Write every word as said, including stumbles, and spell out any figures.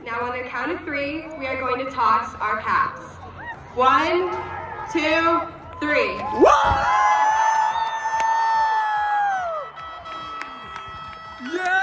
Now on the count of three, we are going to toss our caps. One, two, three. Yeah!